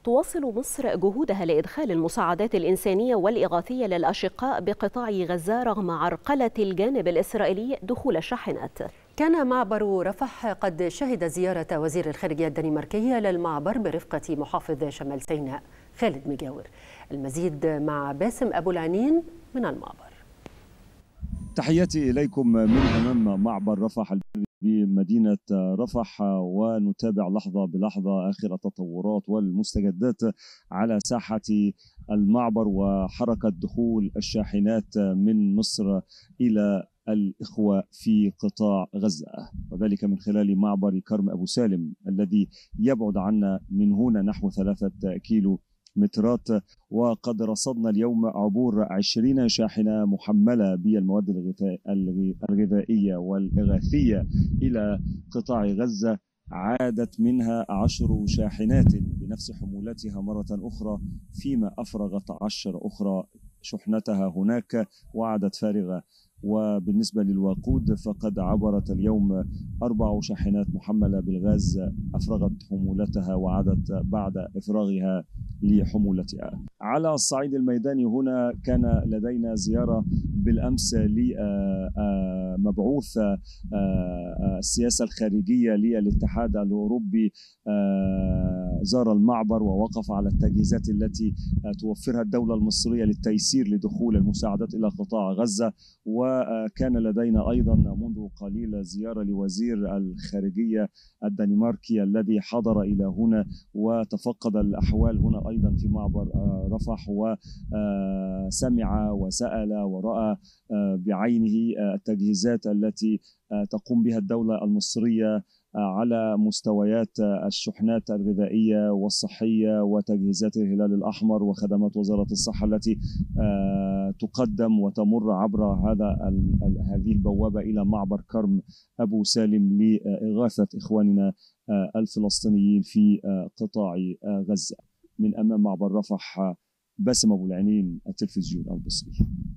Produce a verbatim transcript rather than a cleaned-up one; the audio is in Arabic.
تواصل مصر جهودها لإدخال المساعدات الإنسانية والإغاثية للأشقاء بقطاع غزة رغم عرقلة الجانب الإسرائيلي دخول الشاحنات. كان معبر رفح قد شهد زيارة وزير الخارجية الدنماركية للمعبر برفقة محافظ شمال سيناء خالد مجاور. المزيد مع باسم أبو العنين من المعبر. تحياتي إليكم من أمام معبر رفح بمدينة رفح، ونتابع لحظة بلحظة آخر التطورات والمستجدات على ساحة المعبر وحركة دخول الشاحنات من مصر إلى الإخوة في قطاع غزة، وذلك من خلال معبر كرم أبو سالم الذي يبعد عنا من هنا نحو ثلاثة كيلو مترات. وقد رصدنا اليوم عبور عشرين شاحنة محملة بالمواد الغذائية والإغاثية إلى قطاع غزة، عادت منها عشر شاحنات بنفس حمولتها مرة أخرى، فيما أفرغت عشر أخرى شحنتها هناك وعادت فارغة. وبالنسبة للوقود فقد عبرت اليوم أربع شاحنات محملة بالغاز أفرغت حمولتها وعادت بعد إفراغها لحمولتها. على الصعيد الميداني هنا كان لدينا زيارة بالأمس لمبعوث السياسة الخارجية للاتحاد الأوروبي، زار المعبر ووقف على التجهيزات التي توفرها الدولة المصرية للتيسير لدخول المساعدات إلى قطاع غزة. وكان لدينا أيضا منذ قليل زيارة لوزير الخارجية الدنماركي الذي حضر إلى هنا وتفقد الأحوال هنا أيضا في معبر رفح، وسمع وسأل ورأى بعينه التجهيزات التي تقوم بها الدولة المصرية على مستويات الشحنات الغذائية والصحية وتجهيزات الهلال الأحمر وخدمات وزارة الصحة التي تقدم وتمر عبر هذا هذه البوابة إلى معبر كرم أبو سالم لإغاثة إخواننا الفلسطينيين في قطاع غزة. من أمام معبر رفح، باسم أبو العنين، التلفزيون المصري.